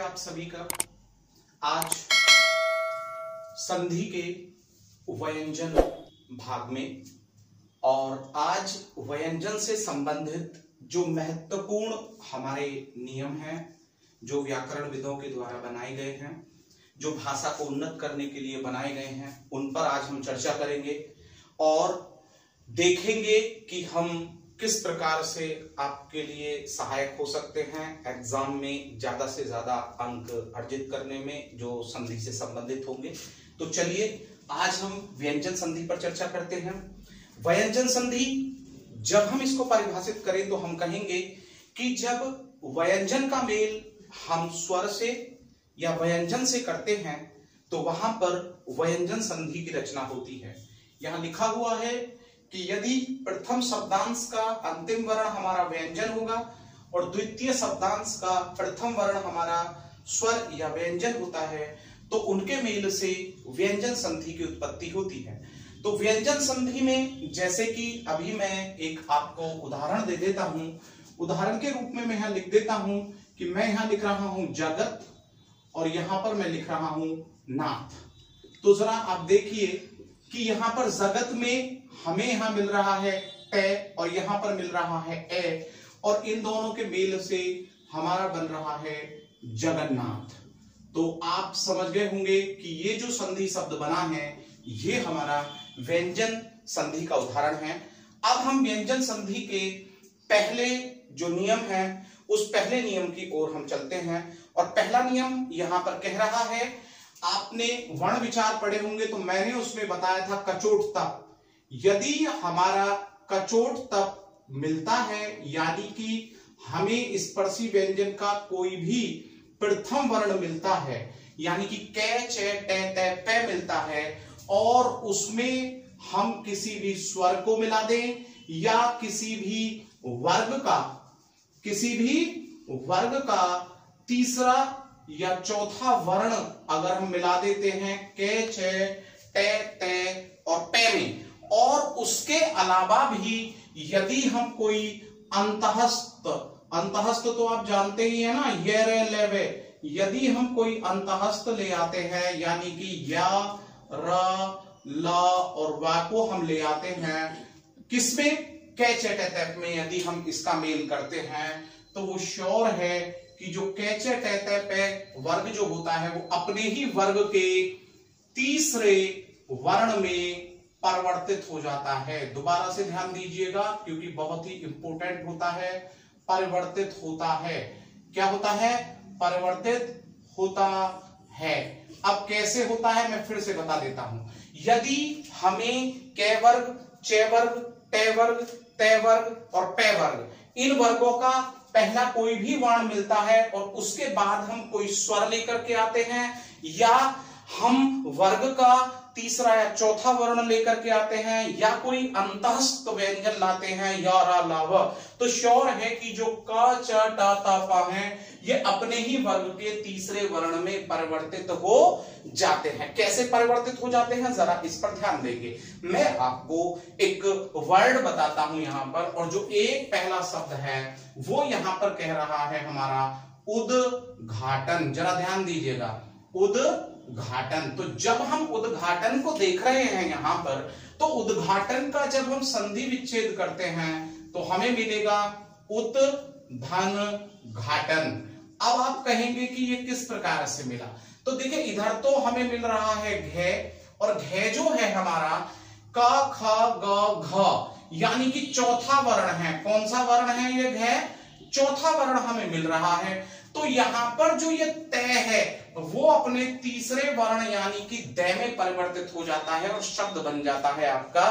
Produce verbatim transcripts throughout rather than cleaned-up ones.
आप सभी का। आज संधि के व्यंजन भाग में, और आज व्यंजन से संबंधित जो महत्वपूर्ण हमारे नियम हैं, जो व्याकरणविदों के द्वारा बनाए गए हैं, जो भाषा को उन्नत करने के लिए बनाए गए हैं, उन पर आज हम चर्चा करेंगे और देखेंगे कि हम किस प्रकार से आपके लिए सहायक हो सकते हैं एग्जाम में ज्यादा से ज्यादा अंक अर्जित करने में, जो संधि से संबंधित होंगे। तो चलिए आज हम व्यंजन संधि पर चर्चा करते हैं। व्यंजन संधि जब हम इसको परिभाषित करें तो हम कहेंगे कि जब व्यंजन का मेल हम स्वर से या व्यंजन से करते हैं तो वहां पर व्यंजन संधि की रचना होती है। यहां लिखा हुआ है कि यदि प्रथम शब्दांश का अंतिम वर्ण हमारा व्यंजन होगा और द्वितीय शब्दांश का प्रथम वर्ण हमारा स्वर या व्यंजन होता है तो उनके मेल से व्यंजन संधि की उत्पत्ति होती है। तो व्यंजन संधि में जैसे कि अभी मैं एक आपको उदाहरण दे देता हूं, उदाहरण के रूप में मैं यहां लिख देता हूं कि मैं यहां लिख रहा हूं जगत और यहां पर मैं लिख रहा हूं नाथ। तो जरा आप देखिए कि यहां पर जगत में हमें यहां मिल रहा है टे और यहां पर मिल रहा है ए, और इन दोनों के मेल से हमारा बन रहा है जगन्नाथ। तो आप समझ गए होंगे कि ये जो संधि शब्द बना है ये हमारा व्यंजन संधि का उदाहरण है। अब हम व्यंजन संधि के पहले जो नियम है उस पहले नियम की ओर हम चलते हैं। और पहला नियम यहां पर कह रहा है, आपने वर्ण विचार पढ़े होंगे तो मैंने उसमें बताया था कचोट तप। यदि हमारा कचोट तप मिलता है यानी कि हमें स्पर्शी व्यंजन का कोई भी प्रथम वर्ण मिलता है, यानी कि कै चे टे ते पे मिलता है, और उसमें हम किसी भी स्वर को मिला दें या किसी भी वर्ग का किसी भी वर्ग का तीसरा या चौथा वर्ण अगर हम मिला देते हैं कै चे टे ते और पे में, और उसके अलावा भी यदि हम कोई अंतहस्त अंतहस्त तो आप जानते ही है ना, ये रे ले वे, यदि हम कोई अंतहस्त ले आते हैं यानी कि या र ला और वा को हम ले आते हैं किसमें, कै चे टे ते में, यदि हम इसका मेल करते हैं तो वो श्योर है कि जो कै चे टे ते पे वर्ग जो होता है वो अपने ही वर्ग के तीसरे वर्ण में परिवर्तित हो जाता है। दोबारा से ध्यान दीजिएगा क्योंकि बहुत ही इंपॉर्टेंट होता है। परिवर्तित होता है, क्या होता है, परिवर्तित होता है। अब कैसे होता है मैं फिर से बता देता हूं। यदि हमें कै वर्ग, चे वर्ग, टे वर्ग, ते वर्ग और पे वर्ग, इन वर्गों का पहला कोई भी वर्ण मिलता है और उसके बाद हम कोई स्वर लेकर के आते हैं, या हम वर्ग का तीसरा या चौथा वर्ण लेकर के आते हैं, या कोई अंतहस्त व्यंजन लाते हैं या रा ला व, तो श्योर है कि जो का च टा ता पा है ये अपने ही वर्ग के तीसरे वर्ण में परिवर्तित हो जाते हैं। कैसे परिवर्तित हो जाते हैं जरा इस पर ध्यान देंगे। मैं आपको एक वर्ड बताता हूं यहां पर, और जो एक पहला शब्द है वो यहां पर कह रहा है हमारा उद्घाटन। जरा ध्यान दीजिएगा, उद्घाटन। तो जब हम उद्घाटन को देख रहे हैं यहां पर, तो उद्घाटन का जब हम संधि विच्छेद करते हैं तो हमें मिलेगा उत धन घाटन। अब आप कहेंगे कि ये किस प्रकार से मिला, तो देखिए इधर तो हमें मिल रहा है घे, और घे जो है हमारा क ख ग घ, यानी कि चौथा वर्ण है। कौन सा वर्ण है ये घे, चौथा वर्ण हमें मिल रहा है। तो यहां पर जो ये तय है वो अपने तीसरे वर्ण यानी कि दै में परिवर्तित हो जाता है और शब्द बन जाता है आपका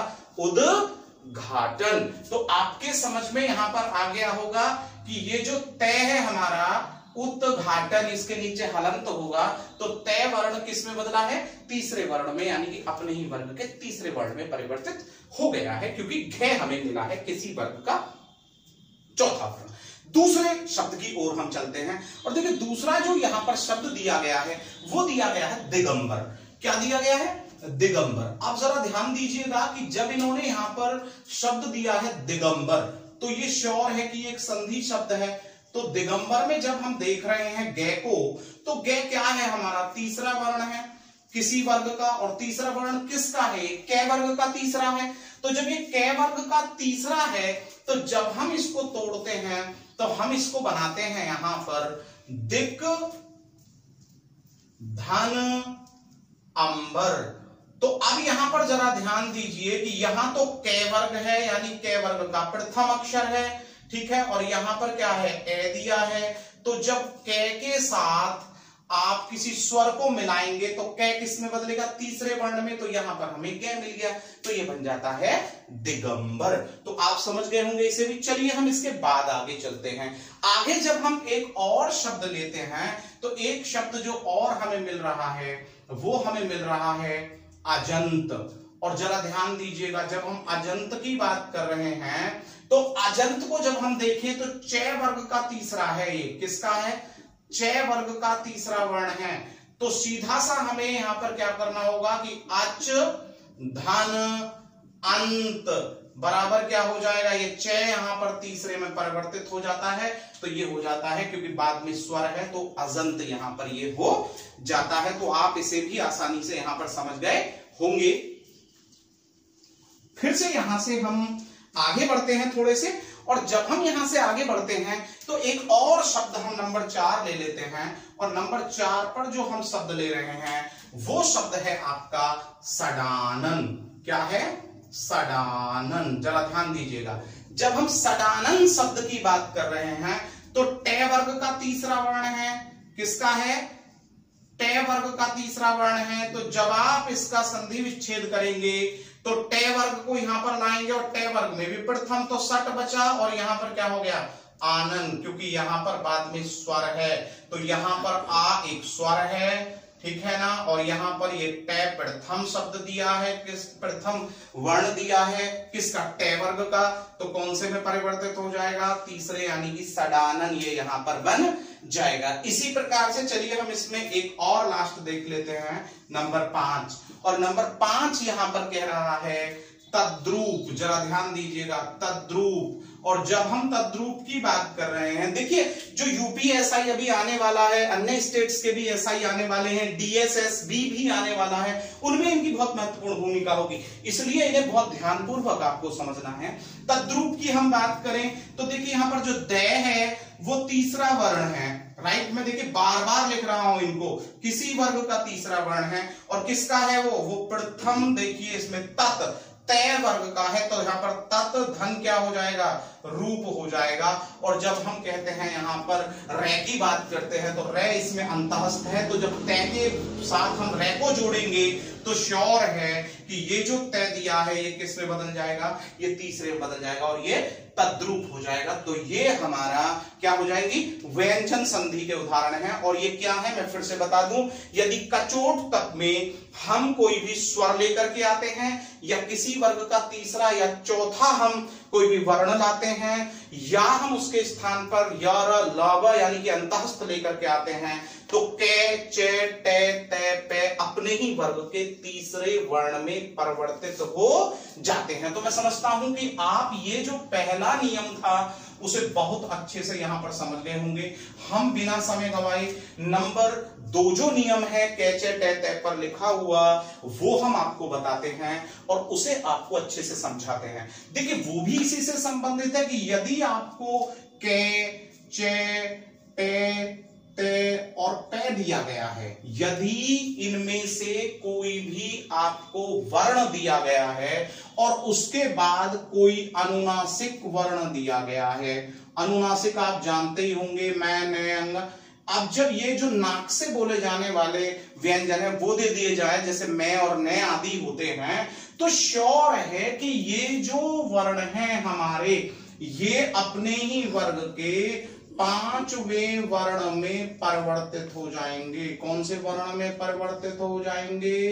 उद्घाटन। तो आपके समझ में यहां पर आ गया होगा कि ये जो तय है हमारा उद्घाटन, इसके नीचे हलंत होगा, तो तय वर्ण किस में बदला है, तीसरे वर्ण में, यानी कि अपने ही वर्ग के तीसरे वर्ण में परिवर्तित हो गया है, क्योंकि घे हमें मिला है किसी वर्ग का चौथा वर्ण। दूसरे शब्द की ओर हम चलते हैं, और देखिए दूसरा जो यहां पर शब्द दिया गया है वो दिया गया है दिगंबर। क्या दिया गया है, दिगंबर। आप जरा ध्यान दीजिएगा कि जब इन्होंने यहां पर शब्द दिया है दिगंबर तो ये श्योर है कि एक संधि शब्द है। तो दिगंबर में जब हम देख रहे हैं गे को, तो गे क्या है हमारा तीसरा वर्ण है किसी वर्ग का, और तीसरा वर्ण किसका है, कै वर्ग का तीसरा है। तो जब ये कै वर्ग का तीसरा है तो जब हम इसको तोड़ते हैं तो हम इसको बनाते हैं यहां पर दिक धन अंबर। तो अब यहां पर जरा ध्यान दीजिए कि यहां तो कै वर्ग है यानी कै वर्ग का प्रथम अक्षर है, ठीक है, और यहां पर क्या है ए दिया है। तो जब कै के साथ आप किसी स्वर को मिलाएंगे तो कै किस में बदलेगा, तीसरे वर्ण में, तो यहां पर हमें कै मिल गया, तो ये बन जाता है दिगंबर। तो आप समझ गए होंगे इसे भी। चलिए हम इसके बाद आगे चलते हैं। आगे जब हम एक और शब्द लेते हैं तो एक शब्द जो और हमें मिल रहा है वो हमें मिल रहा है अजंत। और जरा ध्यान दीजिएगा, जब हम अजंत की बात कर रहे हैं तो अजंत को जब हम देखें तो चै वर्ग का तीसरा है, ये किसका है, चै वर्ग का तीसरा वर्ण है। तो सीधा सा हमें यहां पर क्या करना होगा कि अच धन अंत बराबर क्या हो जाएगा, ये चै यहां पर तीसरे में परिवर्तित हो जाता है, तो ये हो जाता है क्योंकि बाद में स्वर है तो अजंत यहां पर ये हो जाता है। तो आप इसे भी आसानी से यहां पर समझ गए होंगे। फिर से यहां से हम आगे बढ़ते हैं थोड़े से, और जब हम यहां से आगे बढ़ते हैं तो एक और शब्द हम नंबर चार ले लेते हैं, और नंबर चार पर जो हम शब्द ले रहे हैं वो शब्द है आपका सडानन। क्या है, सडानन। जरा ध्यान दीजिएगा, जब हम सडानन शब्द की बात कर रहे हैं तो टे वर्ग का तीसरा वर्ण है, किसका है, टे वर्ग का तीसरा वर्ण है। तो जब आप इसका संधि विच्छेद करेंगे तो टे वर्ग को यहां पर लाएंगे, और टे वर्ग में भी प्रथम तो सट बचा, और यहां पर क्या हो गया आनंद, क्योंकि यहां पर बाद में स्वर है, तो यहां पर आ एक स्वर है, ठीक है ना, और यहां पर ये टे प्रथम शब्द दिया है, किस प्रथम वर्ण दिया है किसका, टे वर्ग का, तो कौन से में परिवर्तित हो जाएगा, तीसरे, यानी कि सडानन ये यहां पर बन जाएगा। इसी प्रकार से चलिए हम इसमें एक और लास्ट देख लेते हैं, नंबर पांच। और नंबर पांच यहां पर कह रहा है तद्रूप। जरा ध्यान दीजिएगा, तद्रूप। और जब हम तद्रूप की बात कर रहे हैं, देखिए जो यूपीएसआई अभी आने वाला है, अन्य स्टेट्स के भी एसआई आने वाले हैं, डीएसएसबी भी आने वाला है, उनमें इनकी बहुत महत्वपूर्ण भूमिका होगी, इसलिए इन्हें बहुत ध्यानपूर्वक आपको समझना है। तद्रूप की हम बात करें तो देखिए यहां पर जो दै है वो तीसरा वर्ण है, राइट। मैं देखिए बार बार लिख रहा हूं इनको, किसी वर्ग का तीसरा वर्ण है, और किसका है वो वो प्रथम, देखिए इसमें तत् तय वर्ग का है, तो यहां पर तत् धन क्या हो जाएगा, रूप हो जाएगा। और जब हम कहते हैं यहां पर रे की बात करते हैं तो रे इसमें अंतःस्थ है, तो जब तय के साथ हम रे को जोड़ेंगे तो श्योर है कि ये जो तय दिया है ये किस में बदल जाएगा, ये तीसरे में बदल जाएगा, और ये तद्रूप हो जाएगा। तो ये हमारा क्या हो जाएगी, व्यंजन संधि के उदाहरण है। और ये क्या है मैं फिर से बता दूं, यदि कचोट तक में हम कोई भी स्वर लेकर के आते हैं, या किसी वर्ग का तीसरा या चौथा हम कोई भी वर्ण लाते हैं, या हम उसके स्थान पर य र ल व यानी कि अंतःस्थ लेकर के आते हैं, तो कै चे टे ते पे अपने ही वर्ग के तीसरे वर्ण में परिवर्तित हो जाते हैं। तो मैं समझता हूं कि आप ये जो पहला नियम था उसे बहुत अच्छे से यहां पर समझ गए होंगे। हम बिना समय गवाए नंबर दो जो नियम है कैचे टे ते पर लिखा हुआ वो हम आपको बताते हैं और उसे आपको अच्छे से समझाते हैं। देखिए वो भी इसी से संबंधित है कि यदि आपको के चे टे ते और पे दिया गया है, यदि इनमें से कोई भी आपको वर्ण दिया गया है और उसके बाद कोई अनुनासिक वर्ण दिया गया है, अनुनासिक आप जानते ही होंगे, मैं ने अंग। अब जब ये जो नाक से बोले जाने वाले व्यंजन है वो दे दिए जाए जैसे मैं और ने आदि होते हैं, तो श्योर है कि ये जो वर्ण हैं हमारे ये अपने ही वर्ग के पांचवें वर्ण में परिवर्तित हो जाएंगे। कौन से वर्ण में परिवर्तित हो जाएंगे?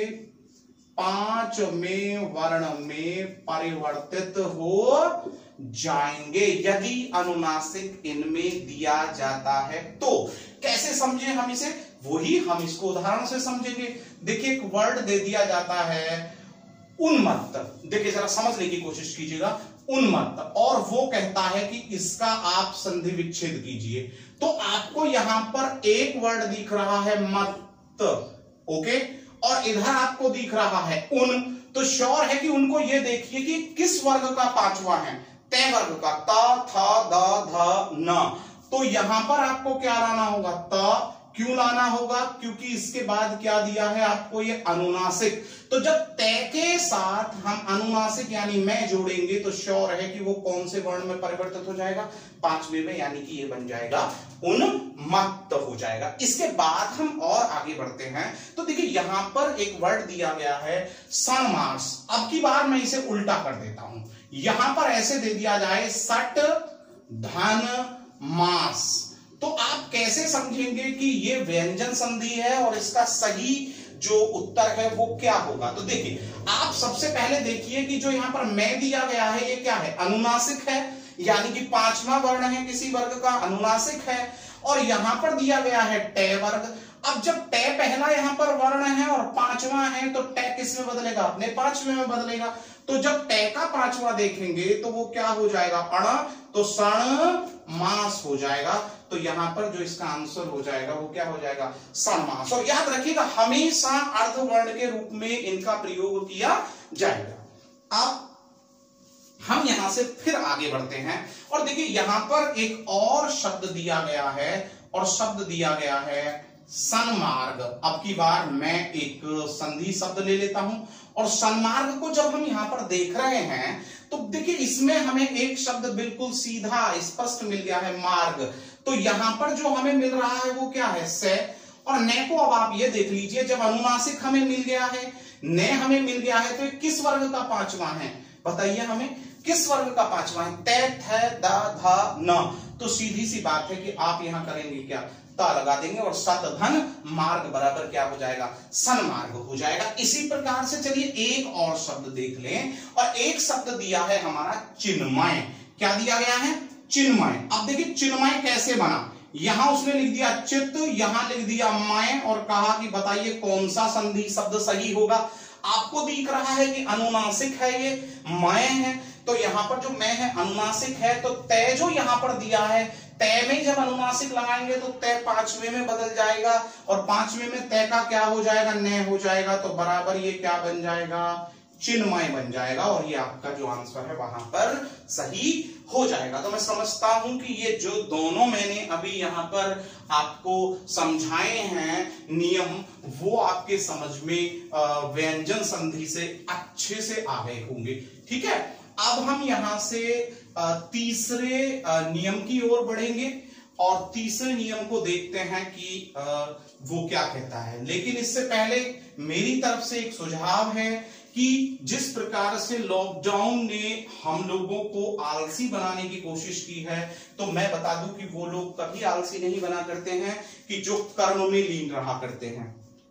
पांचवें वर्ण में परिवर्तित हो जाएंगे यदि अनुनासिक इनमें दिया जाता है। तो कैसे समझे हम इसे? वही हम इसको उदाहरण से समझेंगे। देखिए एक वर्ड दे दिया जाता है उन्मत्त। देखिए जरा समझने की कोशिश कीजिएगा, उन्मत्त, और वो कहता है कि इसका आप संधि विच्छेद कीजिए। तो आपको यहां पर एक वर्ड दिख रहा है मत्त, ओके, और इधर आपको दिख रहा है उन। तो श्योर है कि उनको ये देखिए कि किस वर्ग का पांचवा है, तय वर्ग का, ता था द ध न। तो यहां पर आपको क्या लाना होगा, त। क्यों लाना होगा, क्योंकि इसके बाद क्या दिया है आपको, ये अनुनासिक। तो जब तय के साथ हम अनुनासिक यानी मैं जोड़ेंगे तो श्योर है कि वो कौन से वर्ण में परिवर्तित हो जाएगा, पांचवे में, यानी कि ये बन जाएगा उन्मत्त हो जाएगा। इसके बाद हम और आगे बढ़ते हैं। तो देखिए यहां पर एक वर्ड दिया गया है सणमास। अब की बार मैं इसे उल्टा कर देता हूं, यहां पर ऐसे दे दिया जाए सट धन मास। तो आप कैसे समझेंगे कि ये व्यंजन संधि है और इसका सही जो उत्तर है वो क्या होगा। तो देखिए आप सबसे पहले देखिए कि जो यहां पर मैं दिया गया है ये क्या है, अनुनासिक है, यानी कि पांचवा वर्ण है किसी वर्ग का, अनुनासिक है। और यहां पर दिया गया है टय वर्ग। अब जब टय पहला यहां पर वर्ण है और पांचवा है तो टय किस में बदलेगा, अपने पांचवे में बदलेगा। तो जब टय का पांचवा देखेंगे तो वो क्या हो जाएगा, अण, तो सण मास हो जाएगा। तो यहां पर जो इसका आंसर हो जाएगा वो क्या हो जाएगा, सणमास। और याद रखिएगा हमेशा अर्धवर्ण के रूप में इनका प्रयोग किया जाएगा। अब हम यहां से फिर आगे बढ़ते हैं और देखिए यहां पर एक और शब्द दिया गया है और शब्द दिया गया है सन्मार्ग। अब की बार मैं एक संधि शब्द ले लेता हूं और सन्मार्ग को जब हम यहां पर देख रहे हैं तो देखिए इसमें हमें एक शब्द बिल्कुल सीधा स्पष्ट मिल गया है, मार्ग। तो यहां पर जो हमें मिल रहा है वो क्या है, से। और ने को अब आप ये देख लीजिए, जब अनुनासिक हमें मिल गया है, ने हमें मिल गया है, तो ये किस वर्ग का पांचवा है, बताइए हमें किस वर्ग का पांचवा है, तय थ द ध न। तो सीधी सी बात है कि आप यहां करेंगे क्या, ता लगा देंगे और सत धन मार्ग बराबर क्या हो जाएगा, सन्मार्ग हो जाएगा। इसी प्रकार से चलिए एक और शब्द देख लें और एक शब्द दिया है हमारा चिन्मय। क्या दिया गया है, चिन्मय। अब देखिए चिन्मय कैसे बना, यहां उसने लिख दिया चित्त, यहां लिख दिया मय और कहा कि बताइए कौन सा संधि शब्द सही होगा। आपको दिख रहा है कि अनुनासिक है, ये मय है, तो यहां पर जो मैं है अनुनासिक है, तो तय जो यहां पर दिया है, तय में जब अनुनासिक लगाएंगे तो तय पांचवे में बदल जाएगा और पांचवे में तय का क्या हो जाएगा, न हो जाएगा। तो बराबर ये क्या बन जाएगा, चिन्मय बन जाएगा और ये आपका जो आंसर है वहां पर सही हो जाएगा। तो मैं समझता हूं कि ये जो दोनों मैंने अभी यहां पर आपको समझाए हैं नियम, वो आपके समझ में व्यंजन संधि से अच्छे से आ गए होंगे। ठीक है, अब हम यहां से तीसरे नियम की ओर बढ़ेंगे और तीसरे नियम को देखते हैं कि वो क्या कहता है। लेकिन इससे पहले मेरी तरफ से एक सुझाव है कि जिस प्रकार से लॉकडाउन ने हम लोगों को आलसी बनाने की कोशिश की है, तो मैं बता दूं कि वो लोग कभी आलसी नहीं बना करते हैं कि जो कर्म में लीन रहा करते हैं।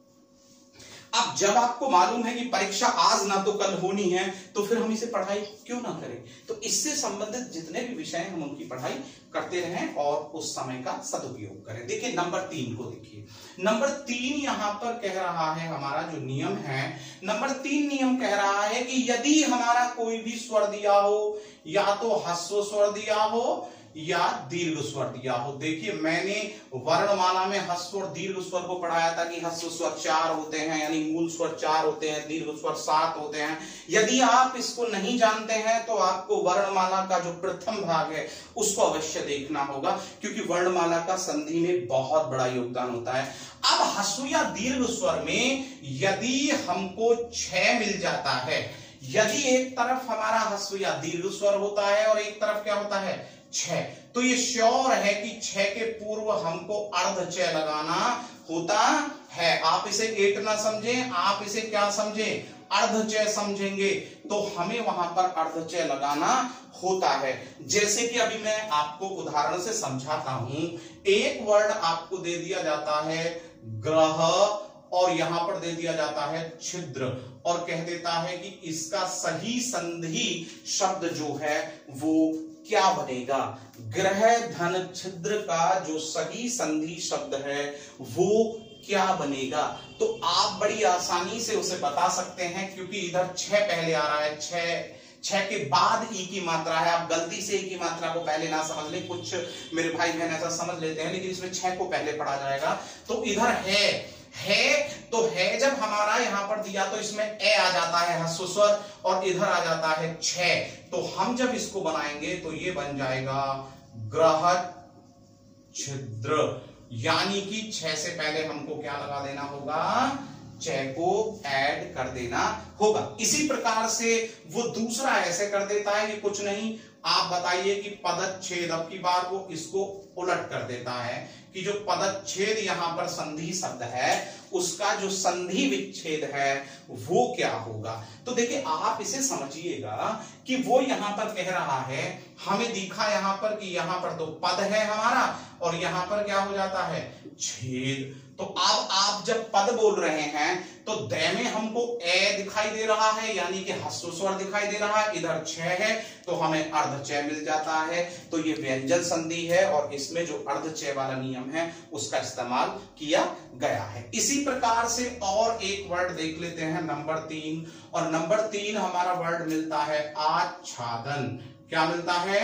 अब जब आपको मालूम है कि परीक्षा आज ना तो कल होनी है, तो फिर हम इसे पढ़ाई क्यों ना करें। तो इससे संबंधित जितने भी विषय हैं हम उनकी पढ़ाई करते रहें और उस समय का सदुपयोग करें। देखिए नंबर तीन को देखिए, नंबर तीन यहां पर कह रहा है, हमारा जो नियम है नंबर तीन नियम कह रहा है कि यदि हमारा कोई भी स्वर दिया हो, या तो ह्रस्व स्वर दिया हो या दीर्घ स्वर दिया हो। देखिए मैंने वर्णमाला में ह्रस्व और दीर्घ स्वर को पढ़ाया था कि ह्रस्व स्वर चार होते हैं, यानी मूल स्वर चार होते हैं, दीर्घ स्वर सात होते हैं। यदि आप इसको नहीं जानते हैं तो आपको वर्णमाला का जो प्रथम भाग है उसको अवश्य देखना होगा, क्योंकि वर्णमाला का संधि में बहुत बड़ा योगदान होता है। अब ह्रस्व या दीर्घ स्वर में यदि हमको छह मिल जाता है, यदि एक तरफ हमारा ह्रस्व या दीर्घ स्वर होता है और एक तरफ क्या होता है, छह, तो ये श्योर है कि छह के पूर्व हमको अर्ध चय लगाना होता है। आप इसे एक ना समझें, आप इसे क्या समझें, अर्ध चय समझेंगे, तो हमें वहां पर अर्ध चय लगाना होता है। जैसे कि अभी मैं आपको उदाहरण से समझाता हूं, एक वर्ड आपको दे दिया जाता है ग्रह और यहां पर दे दिया जाता है छिद्र और कह देता है कि इसका सही संधि शब्द जो है वो क्या बनेगा, ग्रह धन छिद्र का जो सही संधि शब्द है वो क्या बनेगा? तो आप बड़ी आसानी से उसे बता सकते हैं, क्योंकि इधर छह पहले आ रहा है, छह छह के बाद ई की मात्रा है। आप गलती से ई की मात्रा को पहले ना समझ लें, कुछ मेरे भाई बहन ऐसा समझ लेते हैं, लेकिन इसमें छह को पहले पढ़ा जाएगा। तो इधर है है तो है जब हमारा यहां पर दिया तो इसमें ए आ जाता है ह्रस्व स्वर, और इधर आ जाता है छह। तो हम जब इसको बनाएंगे तो ये बन जाएगा ग्रह छिद्र, यानी कि छह से पहले हमको क्या लगा देना होगा? छह को ऐड कर देना होगा। इसी प्रकार से वो दूसरा ऐसे कर देता है कि कुछ नहीं, आप बताइए कि पदच्छेद, अब की बार वो इसको उलट कर देता है कि जो पदच्छेद यहां पर संधि शब्द है उसका जो संधि विच्छेद है वो क्या होगा। तो देखिए आप इसे समझिएगा कि वो यहां पर कह रहा है, हमें दिखा यहां पर कि यहां पर तो पद है हमारा और यहां पर क्या हो जाता है? छेद। तो अब आप जब पद बोल रहे हैं तो दै में हमको ए दिखाई दे रहा है, यानी कि ह्रस्व स्वर दिखाई दे रहा है, इधर छह है तो हमें अर्धचय मिल जाता है। तो ये व्यंजन संधि है और इसमें जो अर्धचय वाला नियम है उसका इस्तेमाल किया गया है। इसी प्रकार से और एक वर्ड देख लेते हैं, नंबर तीन। और नंबर तीन हमारा वर्ड मिलता है आच्छादन। क्या मिलता है?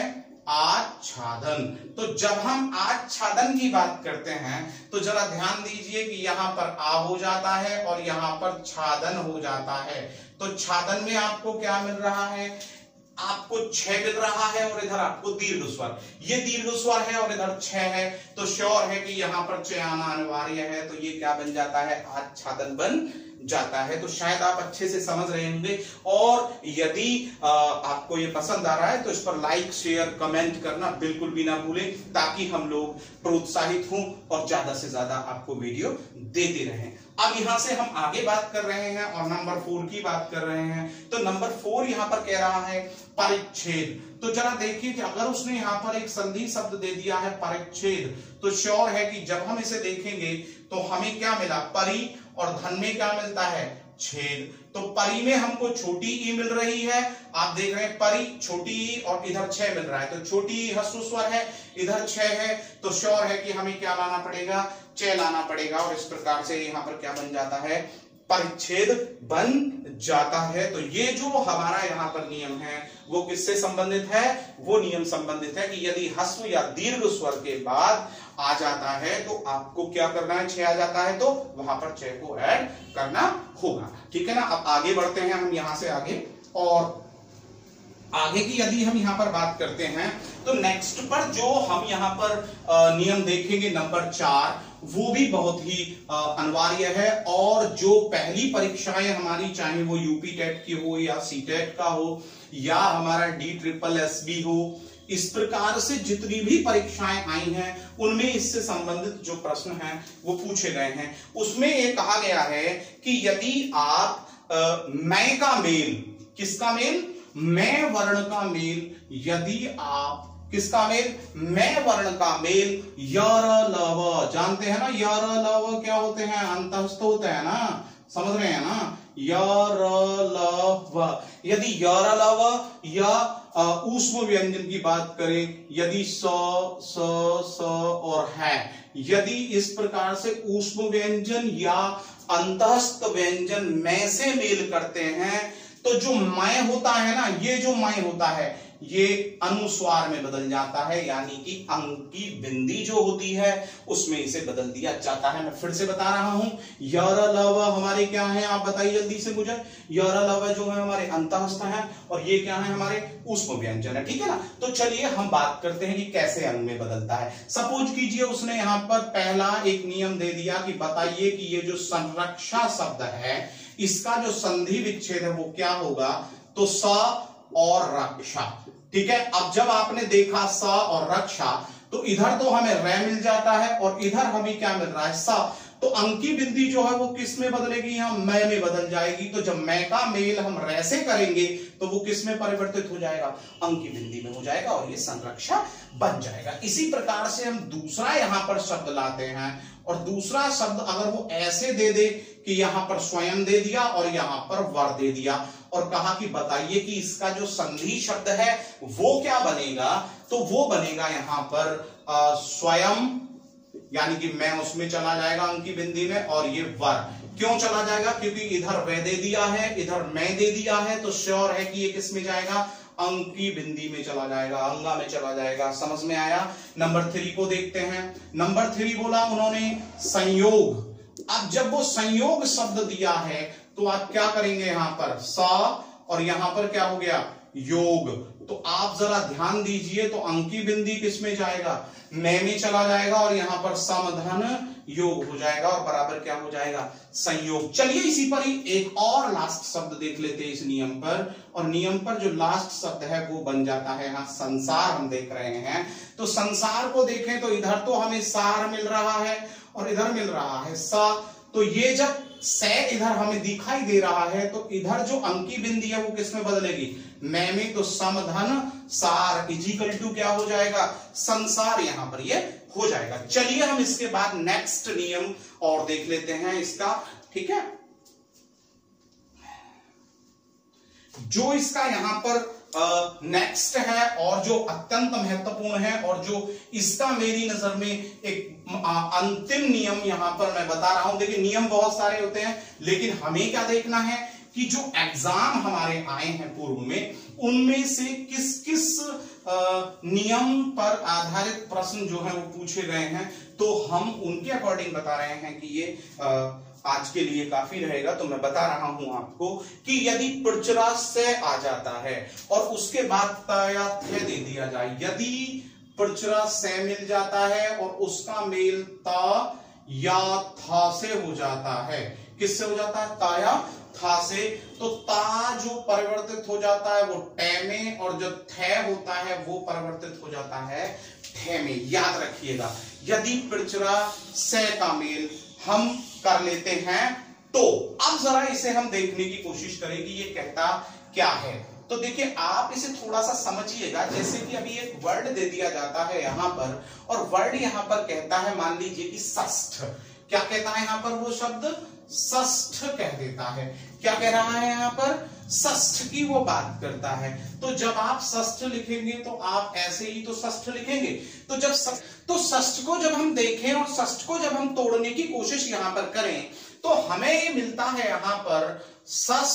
आच्छादन। तो जब हम आच्छादन की बात करते हैं तो जरा ध्यान दीजिए कि यहां पर आ हो जाता है और यहां पर छादन हो जाता है। तो छादन में आपको क्या मिल रहा है? आपको छह मिल रहा है और इधर आपको दीर्घ स्वर, ये दीर्घ स्वर है और इधर छह है, तो श्योर है कि यहां पर छह आना अनिवार्य है। तो ये क्या बन जाता है? आच्छादन बन जाता है। तो शायद आप अच्छे से समझ रहे होंगे, और यदि आ, आपको ये पसंद आ रहा है तो इस पर लाइक शेयर कमेंट करना बिल्कुल भी ना भूलें, ताकि हम लोग प्रोत्साहित हों और ज्यादा से ज्यादा आपको वीडियो देते रहें। अब यहां से हम आगे बात कर रहे हैं और नंबर फोर की बात कर रहे हैं। तो नंबर फोर यहां पर कह रहा है परिच्छेद। तो जरा देखिए कि अगर उसने यहां पर एक संधि शब्द दे दिया है परिच्छेद, तो श्योर है कि जब हम इसे देखेंगे तो हमें क्या मिला? परि, और धन में क्या मिलता है? छेद। तो परि में हमको छोटी ई मिल रही है, आप देख रहे हैं परि छोटी ई, और इधर छह मिल रहा है, तो छोटी ई ह्रस्व स्वर है, इधर छह है, तो श्योर है कि हमें क्या लाना पड़ेगा? छह लाना पड़ेगा। और इस प्रकार से यहाँ पर क्या बन जाता है? परिच्छेद बन जाता है। तो ये जो हमारा यहाँ पर नियम है वो किससे संबंधित है? वो नियम संबंधित है कि यदि ह्रस्व या दीर्घ स्वर के बाद आ जाता है तो आपको क्या करना है? छह आ जाता है तो वहां पर छह को ऐड करना होगा। ठीक है ना। अब आगे बढ़ते हैं हम यहां से आगे, और आगे की यदि हम यहां पर बात करते हैं तो नेक्स्ट पर जो हम यहां पर नियम देखेंगे नंबर चार, वो भी बहुत ही अनिवार्य है। और जो पहली परीक्षाएं हमारी, चाहे वो यूपी टेट की हो या सी टेट का हो या हमारा डी ट्रिपल एस बी हो, इस प्रकार से जितनी भी परीक्षाएं आई हैं उनमें इससे संबंधित जो प्रश्न हैं वो पूछे गए हैं। उसमें ये कहा गया है कि यदि आप आ, मैं का मेल, किसका मेल? मैं वर्ण का मेल, यदि आप किसका मेल? मैं वर्ण का मेल, यर लव, जानते हैं ना यर लव क्या होते हैं? अंतस्थ होते हैं ना, समझ रहे हैं ना? यर लव, यदि यर लव या ऊष्म व्यंजन की बात करें, यदि स स स और है, यदि इस प्रकार से ऊष्म व्यंजन या अंतस्थ व्यंजन मैं से मेल करते हैं तो जो मैं होता है ना, ये जो मैं होता है ये अनुस्वार में बदल जाता है, यानी कि अंक की बिंदी जो होती है उसमें इसे बदल दिया जाता है। मैं फिर से बता रहा हूं, यर लव हमारे क्या है? आप बताइए जल्दी से मुझे। यर लव जो है हमारे अंतःस्थ है और ये क्या है? हमारे ऊष्म व्यंजन है। ठीक है ना। तो चलिए हम बात करते हैं कि कैसे अंग में बदलता है। सपोज कीजिए उसने यहां पर पहला एक नियम दे दिया कि बताइए कि ये जो संरक्षा शब्द है इसका जो संधि विच्छेद है वो क्या होगा? तो स और रक्षा। ठीक है। अब जब आपने देखा स और रक्षा तो इधर तो हमें रै मिल जाता है और इधर हमें क्या मिल रहा है? स। तो अंकी बिंदी जो है वो किस में बदलेगी? यहां मैं में बदल जाएगी। तो जब मैं का मेल हम रै से करेंगे तो वो किस में परिवर्तित हो जाएगा? अंकी बिंदी में हो जाएगा और ये संरक्षा बन जाएगा। इसी प्रकार से हम दूसरा यहां पर शब्द लाते हैं, और दूसरा शब्द अगर वो ऐसे दे दे कि यहां पर स्वयं दे दिया और यहां पर वर दे दिया और कहा कि बताइए कि इसका जो संधि शब्द है वो क्या बनेगा? तो वो बनेगा यहां पर आ, स्वयं यानी कि मैं उसमें चला जाएगा अंकी बिंदी में, और ये वर क्यों चला जाएगा, क्योंकि इधर वह दे दिया है, इधर मैं दे दिया है, तो श्योर है कि ये किस में जाएगा, अंकी बिंदी में चला जाएगा, अंगा में चला जाएगा। समझ में आया। नंबर थ्री को देखते हैं। नंबर थ्री बोला उन्होंने संयोग। अब जब वो संयोग शब्द दिया है तो आप क्या करेंगे, यहां पर सा और यहां पर क्या हो गया, योग। तो आप जरा ध्यान दीजिए, तो अंकी बिंदी किस में जाएगा, मैं में चला जाएगा, और यहां पर समधन योग हो जाएगा, और बराबर क्या हो जाएगा, संयोग। चलिए इसी पर ही एक और लास्ट शब्द देख लेते हैं इस नियम पर, और नियम पर जो लास्ट शब्द है वो बन जाता है यहां संसार। हम देख रहे हैं, तो संसार को देखें तो इधर तो हमें सार मिल रहा है और इधर मिल रहा है सा, तो ये जब से इधर हमें दिखाई दे रहा है तो इधर जो अंकी बिंदी है वो किसमें बदलेगी, मैं में, तो समधन सार इजिकल टू क्या हो जाएगा, संसार, यहां पर ये हो जाएगा। चलिए हम इसके बाद नेक्स्ट नियम और देख लेते हैं इसका, ठीक है। जो इसका यहां पर नेक्स्ट uh, है और जो अत्यंत महत्वपूर्ण है, और जो इसका मेरी नजर में एक uh, अंतिम नियम यहां पर मैं बता रहा हूं। देखिए नियम बहुत सारे होते हैं, लेकिन हमें क्या देखना है कि जो एग्जाम हमारे आए हैं पूर्व में, उनमें से किस किस uh, नियम पर आधारित प्रश्न जो है वो पूछे गए हैं, तो हम उनके अकॉर्डिंग बता रहे हैं कि ये uh, आज के लिए काफी रहेगा। तो मैं बता रहा हूं आपको कि यदि पिरचरा से आ जाता है और उसके बाद त या थे दे दिया जाए, यदि पिरचरा से मिल जाता है और उसका मेल ता या था से हो जाता है, किससे हो जाता है, ता या था से, तो ता जो परिवर्तित हो जाता है वो टे में, और जो थे होता है वो परिवर्तित हो जाता है ठे में। याद रखिएगा, यदि पिरचरा से का मेल हम कर लेते हैं, तो अब जरा इसे हम देखने की कोशिश करें कि ये कहता क्या है। तो देखिए आप इसे थोड़ा सा समझिएगा, जैसे कि अभी एक वर्ड दे दिया जाता है यहां पर, और वर्ड यहां पर कहता है, मान लीजिए कि षष्ठ, क्या कहता है यहां पर, वो शब्द षष्ठ कह देता है। क्या कह रहा है यहां पर, षष्ठ की वो बात करता है। तो जब आप षष्ठ लिखेंगे तो आप ऐसे ही तो षष्ठ लिखेंगे, तो जब तो षष्ठ को जब हम देखें और षष्ठ को जब हम तोड़ने की कोशिश यहां पर करें, तो हमें ये मिलता है यहां पर सस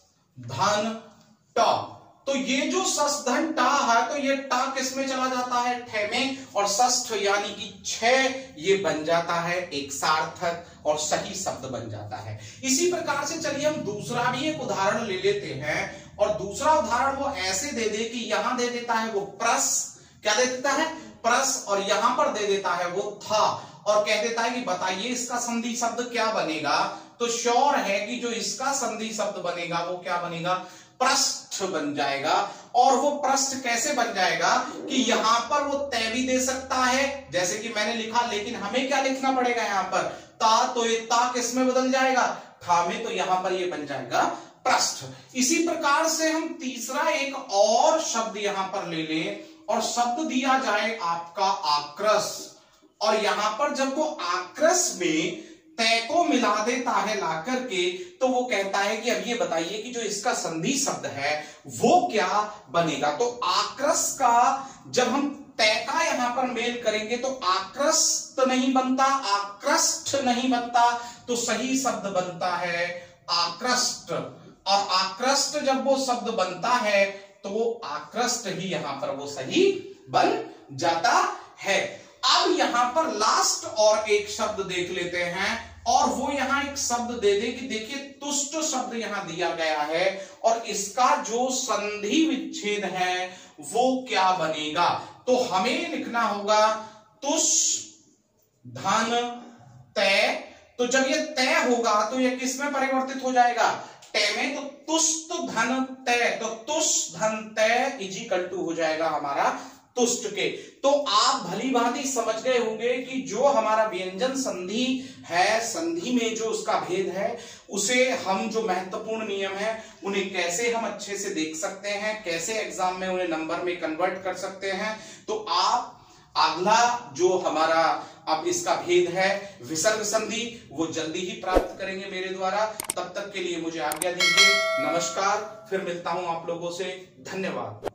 धन ट। तो ये जो सस धन टा है, तो ये टा किस में चला जाता है, ठे में, और षष्ठ यानी कि छह ये बन जाता है एक सार्थक और सही शब्द बन जाता है। इसी प्रकार से चलिए हम दूसरा भी एक उदाहरण ले लेते हैं, और दूसरा उदाहरण वो ऐसे दे दे कि यहां दे देता है वो प्रस, क्या दे देता है, प्रस, और यहां पर दे देता है वो था, और कह देता है कि बताइए इसका संधि शब्द क्या बनेगा। तो श्योर है कि जो इसका संधि शब्द बनेगा वो क्या बनेगा, पृष्ठ बन जाएगा। और वो पृष्ठ कैसे बन जाएगा कि यहां पर वो तय भी दे सकता है, जैसे कि मैंने लिखा, लेकिन हमें क्या लिखना पड़ेगा यहां पर, ता, तो ये ता किस में बदल जाएगा, था में, तो यहां पर ये बन जाएगा पृष्ठ। इसी प्रकार से हम तीसरा एक और शब्द यहां पर ले लें, और शब्द दिया जाए आपका आक्रस, और यहां पर जब वो आक्रस में तय को मिला देता है ला करके, तो वो कहता है कि अब ये बताइए कि जो इसका संधि शब्द है वो क्या बनेगा। तो आक्रस का जब हम तय का यहां पर मेल करेंगे तो आक्रस्त नहीं बनता, आकृष्ट नहीं बनता, तो सही शब्द बनता है आकृष्ट। और आकृष्ट जब वो शब्द बनता है तो वो आकृष्ट ही यहां पर वो सही बन जाता है। अब यहां पर लास्ट और एक शब्द देख लेते हैं, और वो यहां एक शब्द दे दे कि देखिए तुष्ट शब्द यहां दिया गया है, और इसका जो संधि विच्छेद है वो क्या बनेगा। तो हमें लिखना होगा तुष धन तय। तो जब ये तय होगा तो ये किस में परिवर्तित हो जाएगा, तय में, तो तुष्ट धन तय, तो तुष धन तय इजिकल टू हो जाएगा हमारा तुष्ट के। तो आप भली भांति समझ गए होंगे कि जो हमारा व्यंजन संधि है, संधि में जो उसका भेद है, उसे हम जो महत्वपूर्ण नियम है उन्हें कैसे हम अच्छे से देख सकते हैं, कैसे एग्जाम में उन्हें नंबर में कन्वर्ट कर सकते हैं। तो आप अगला जो हमारा अब इसका भेद है विसर्ग संधि, वो जल्दी ही प्राप्त करेंगे मेरे द्वारा। तब तक के लिए मुझे आज्ञा दीजिए, नमस्कार, फिर मिलता हूं आप लोगों से, धन्यवाद।